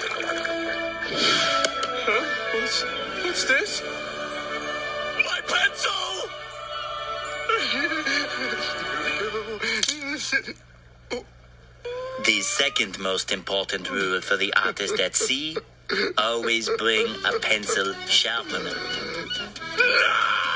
What's this? My pencil! The second most important rule for the artist at sea: always bring a pencil sharpener.